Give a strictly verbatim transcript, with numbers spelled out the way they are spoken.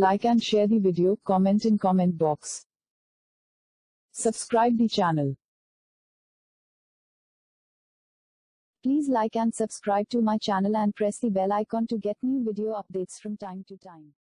Like and share the video, comment in comment box. Subscribe the channel. Please like and subscribe to my channel and press the bell icon to get new video updates from time to time.